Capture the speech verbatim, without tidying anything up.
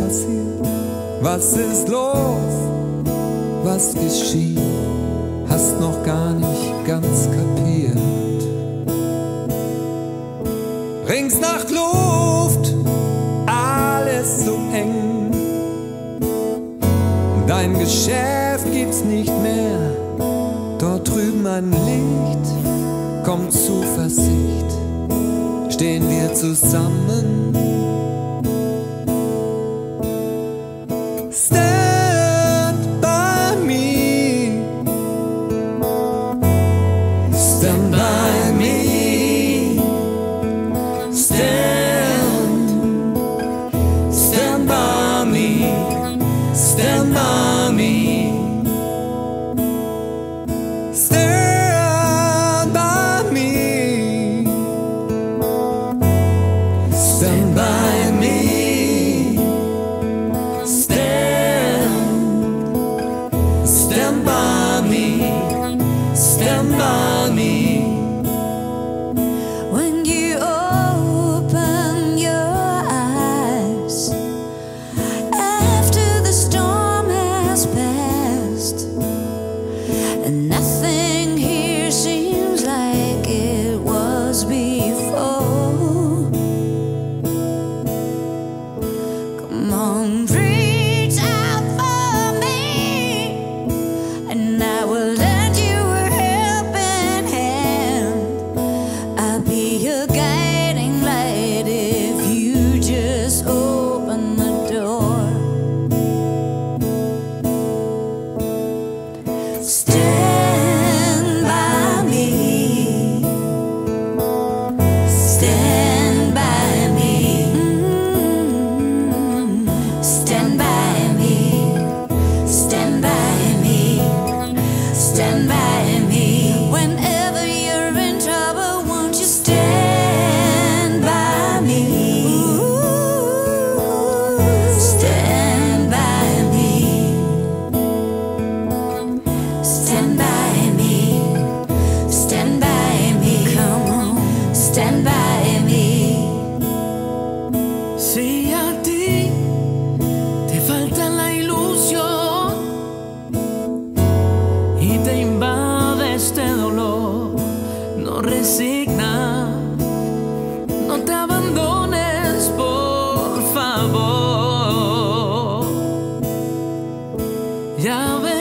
passiert? Was ist los? Was geschieht? Hast noch gar nicht ganz kapiert. Rings nach Luft, alles so eng. Dein Geschäft gibt's nicht mehr. Dort drüben ein Licht, kommt Zuversicht. Stehen wir zusammen. Stand by me. Stand by me. Stand. Stand by me. Stand by me. Stand by me. Stand by me. Stand. Stand by me. Stand by me. When you open your eyes after the storm has passed, and nothing here seems like it was before. Come on, reach out for me, and I will lend you a helping hand. I'll be your guiding light if you just open the door. Stand by me. Stand by me. Mm. Stand by me. Stand by me. Stand by me. Whenever you're in trouble, won't you stand by me? Stand by me. Stand by me. Stand by me. Come on, stand by me. Si a ti te falta la ilusión y te invade este dolor, no resigna, no te abandones, por favor. Ya ves